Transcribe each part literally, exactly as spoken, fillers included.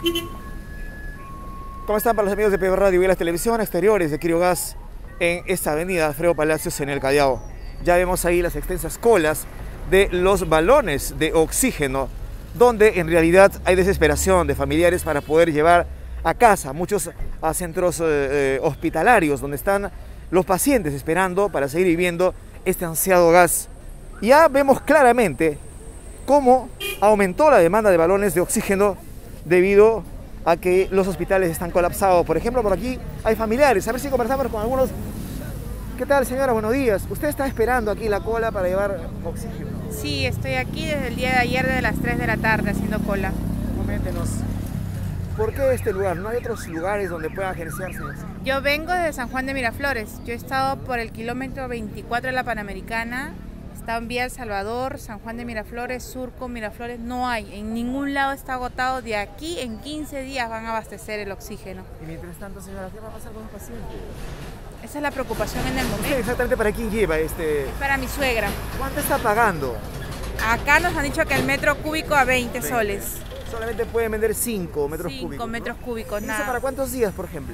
¿Cómo están para los amigos de P B Radio y las televisiones exteriores de Quirogas en esta avenida Alfredo Palacios en el Callao? Ya vemos ahí las extensas colas de los balones de oxígeno, donde en realidad hay desesperación de familiares para poder llevar a casa, muchos a centros eh, eh, hospitalarios, donde están los pacientes esperando para seguir viviendo este ansiado gas. Ya vemos claramente cómo aumentó la demanda de balones de oxígeno debido a que los hospitales están colapsados. Por ejemplo, por aquí hay familiares. A ver si conversamos con algunos. ¿Qué tal, señora? Buenos días. ¿Usted está esperando aquí la cola para llevar oxígeno? Sí, estoy aquí desde el día de ayer, desde las tres de la tarde, haciendo cola. Coméntenos, ¿por qué este lugar? ¿No hay otros lugares donde pueda agenciarse? Yo vengo desde San Juan de Miraflores. Yo he estado por el kilómetro veinticuatro de la Panamericana. He estado en Vía El Salvador, San Juan de Miraflores, Surco, Miraflores. No hay, en ningún lado está agotado. De aquí en quince días van a abastecer el oxígeno. Y mientras tanto, señora, ¿qué va a pasar con los pacientes? Esa es la preocupación en el momento. ¿Usted exactamente para quién lleva este? Para mi suegra. ¿Cuánto está pagando? Acá nos han dicho que el metro cúbico a veinte, veinte soles. Solamente pueden vender cinco metros cinco cúbicos. metros ¿no? cúbicos, ¿Y nada. eso para cuántos días, por ejemplo?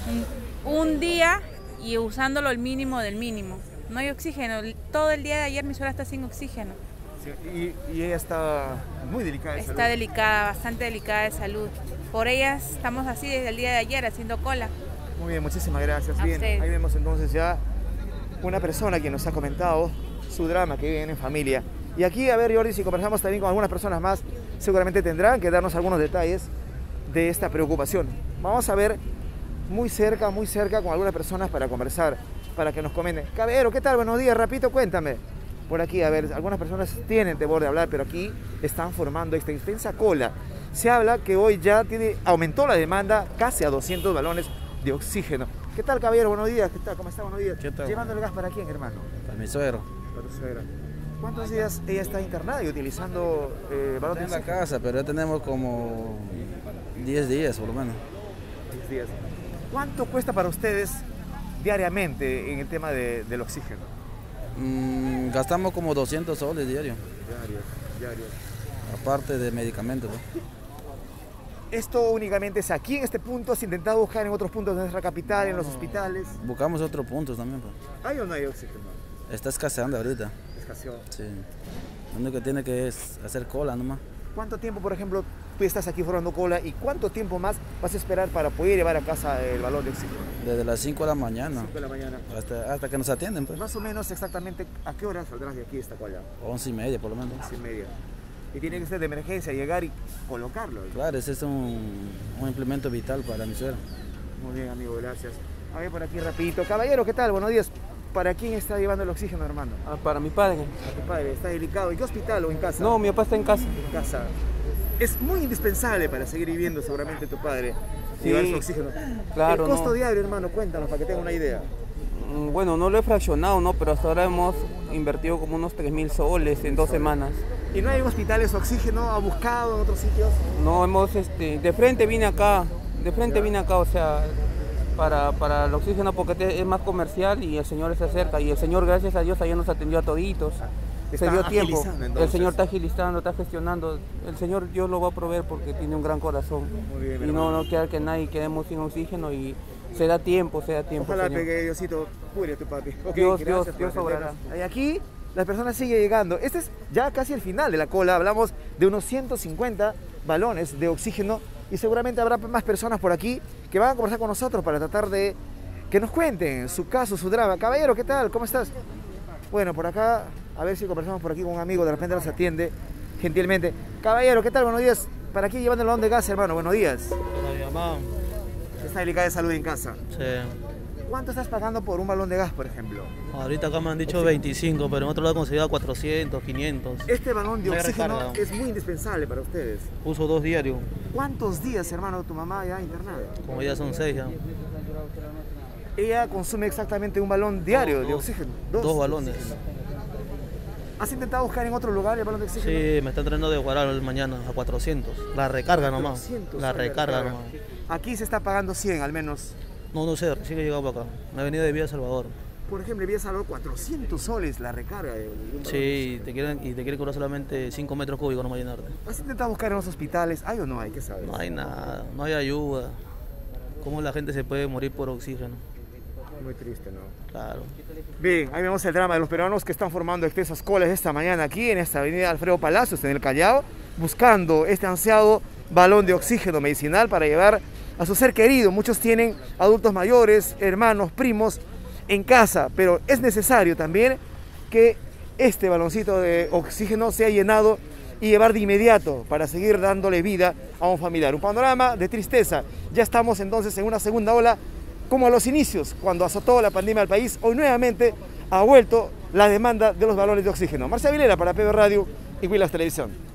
Un, un día y usándolo el mínimo del mínimo. No hay oxígeno. Todo el día de ayer mi suegra está sin oxígeno. Sí, y, y ella está muy delicada de está salud. Está delicada, bastante delicada de salud. Por ellas estamos así desde el día de ayer haciendo cola. Muy bien, muchísimas gracias. A Bien, usted. Ahí vemos entonces ya una persona que nos ha comentado su drama, que viven en familia. Y aquí, a ver, Jordi, si conversamos también con algunas personas más, seguramente tendrán que darnos algunos detalles de esta preocupación. Vamos a ver muy cerca, muy cerca con algunas personas para conversar, para que nos comenten. Caballero, ¿qué tal? Buenos días, rapidito, cuéntame. Por aquí, a ver, algunas personas tienen temor de hablar, pero aquí están formando esta extensa cola. Se habla que hoy ya tiene, aumentó la demanda casi a doscientos balones de oxígeno. ¿Qué tal, caballero? Buenos días. ¿Qué tal? ¿Cómo está? Buenos días. ¿Qué tal? ¿Llevando el gas para quién, hermano? Para mi suegro. Para tu suegra. ¿Cuántos días ella está internada y utilizando eh, balón de Está en la oxígeno? casa, pero ya tenemos como diez días por lo menos. diez días. ¿Cuánto cuesta para ustedes diariamente en el tema de, del oxígeno? Mm, gastamos como doscientos soles diario, Diarios, diarios. aparte de medicamentos, ¿no? ¿Esto únicamente es aquí en este punto? ¿Has intentado buscar en otros puntos de nuestra capital, en los hospitales? Buscamos otros puntos también, pues. ¿Hay o no hay oxígeno? Está escaseando ahorita. Escaseó. Sí. Lo único que tiene que es hacer cola nomás. ¿Cuánto tiempo, por ejemplo, tú estás aquí formando cola y cuánto tiempo más vas a esperar para poder llevar a casa el balón de oxígeno? Desde las cinco de la mañana cinco de la mañana. hasta, hasta que nos atienden, pues. Más o menos exactamente a qué hora saldrás de aquí esta cola. once y media por lo menos. once y media. Y tiene que ser de emergencia, llegar y colocarlo. Claro, ese es un, un implemento vital para mi suegro. Muy bien, amigo, gracias. A ver por aquí rapidito. Caballero, ¿qué tal? Buenos días. ¿Para quién está llevando el oxígeno, hermano? Ah, para mi padre. A tu padre, está delicado. ¿En qué hospital o en casa? No, mi papá está en casa. En casa. Es muy indispensable para seguir viviendo seguramente tu padre, Sí, llevar su oxígeno. claro, El costo no. diario, hermano, cuéntanos para que tenga una idea. Mm, Bueno, no lo he fraccionado, ¿no? Pero hasta ahora hemos invertido como unos tres mil soles en dos semanas. ¿Y no hay hospitales de oxígeno? ¿Ha buscado en otros sitios? No hemos, este, de frente vine acá, de frente Ya. vine acá, o sea, para, para el oxígeno porque te- es más comercial y el señor se acerca. Y el señor, gracias a Dios, ayer nos atendió a toditos. Está Se dio tiempo. agilizando, El entonces. señor está agilizando, está gestionando. El señor Dios lo va a proveer porque tiene un gran corazón. Muy bien, y no, no quiere que nadie quedemos sin oxígeno y se da tiempo, se da tiempo. Ojalá señor. pegue Diosito, cuide a tu papi. Ok, Dios, gracias Dios, por Dios obrará. atendernos. Y aquí las personas siguen llegando. Este es ya casi el final de la cola. Hablamos de unos ciento cincuenta balones de oxígeno y seguramente habrá más personas por aquí que van a conversar con nosotros para tratar de que nos cuenten su caso, su drama. Caballero, ¿qué tal? ¿Cómo estás? Bueno, por acá, a ver si conversamos por aquí con un amigo, de repente nos atiende gentilmente. Caballero, ¿qué tal? Buenos días. ¿Para aquí llevando el balón de gas, hermano? Buenos días. La mamá, Está delicada de salud en casa. sí. ¿Cuánto estás pagando por un balón de gas, por ejemplo? Ahorita acá me han dicho veinticinco, pero en otro lado he conseguido cuatrocientos, quinientos. Este balón de Una oxígeno recarga. es muy indispensable para ustedes. Uso dos diarios, ¿Cuántos días, hermano, tu mamá ya internada? como ya son seis ya. Ella consume exactamente un balón diario Dos, de dos. oxígeno. Dos balones. ¿Has intentado buscar en otro lugar el balón de oxígeno? Sí, me están trayendo de Guaral mañana a cuatrocientos. La recarga nomás. cuatrocientos La soles recarga recarga. nomás. Aquí se está pagando cien al menos. No, no sé, recién he llegado para acá. Me he venido de Vía El Salvador. Por ejemplo, había salado cuatrocientos soles la recarga. De, de un Sí, te quieren, y te quieren cobrar solamente cinco metros cúbicos, no va a llenarte. ¿Has intentado buscar en los hospitales? ¿Hay o no hay? ¿Qué sabes? No hay nada, no hay ayuda. ¿Cómo la gente se puede morir por oxígeno? Muy triste, ¿no? Claro. Bien, ahí vemos el drama de los peruanos que están formando extensas colas esta mañana aquí en esta avenida Alfredo Palacios, en el Callao, buscando este ansiado balón de oxígeno medicinal para llevar a su ser querido. Muchos tienen adultos mayores, hermanos, primos en casa, pero es necesario también que este baloncito de oxígeno sea llenado y llevar de inmediato para seguir dándole vida a un familiar. Un panorama de tristeza. Ya estamos entonces en una segunda ola, como a los inicios, cuando azotó la pandemia al país. Hoy nuevamente ha vuelto la demanda de los balones de oxígeno. Marcia Vilera para P B Radio y Huilas Televisión.